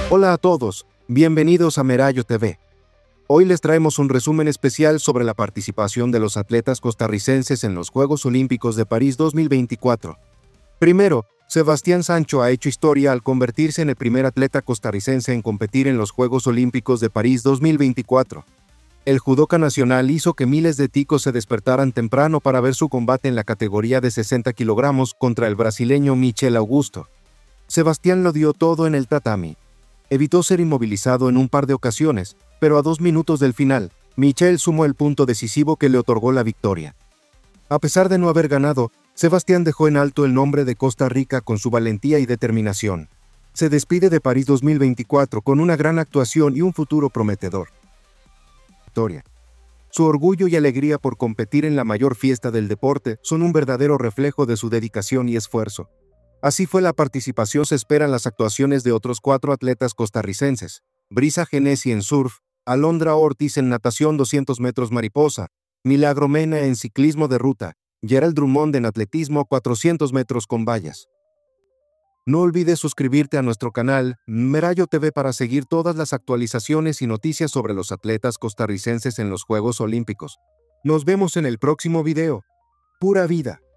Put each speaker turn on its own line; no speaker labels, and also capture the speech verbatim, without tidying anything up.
Hola a todos, bienvenidos a Merayo T V. Hoy les traemos un resumen especial sobre la participación de los atletas costarricenses en los Juegos Olímpicos de París dos mil veinticuatro. Primero, Sebastián Sancho ha hecho historia al convertirse en el primer atleta costarricense en competir en los Juegos Olímpicos de París dos mil veinticuatro. El judoka nacional hizo que miles de ticos se despertaran temprano para ver su combate en la categoría de sesenta kilogramos contra el brasileño Michel Augusto. Sebastián lo dio todo en el tatami. Evitó ser inmovilizado en un par de ocasiones, pero a dos minutos del final, Michel sumó el punto decisivo que le otorgó la victoria. A pesar de no haber ganado, Sebastián dejó en alto el nombre de Costa Rica con su valentía y determinación. Se despide de París dos mil veinticuatro con una gran actuación y un futuro prometedor. Victoria. Su orgullo y alegría por competir en la mayor fiesta del deporte son un verdadero reflejo de su dedicación y esfuerzo. Así fue la participación. Se esperan las actuaciones de otros cuatro atletas costarricenses: Brisa Genesi en surf, Alondra Ortiz en natación doscientos metros mariposa, Milagro Mena en ciclismo de ruta, Gerald Drummond en atletismo cuatrocientos metros con vallas. No olvides suscribirte a nuestro canal Merayo T V para seguir todas las actualizaciones y noticias sobre los atletas costarricenses en los Juegos Olímpicos. Nos vemos en el próximo video. Pura vida.